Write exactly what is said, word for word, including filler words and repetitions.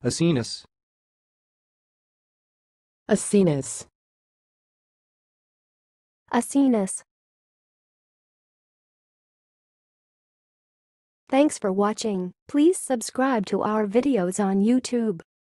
oceanus, oceanus, oceanus. Thanks for watching. Please subscribe to our videos on YouTube.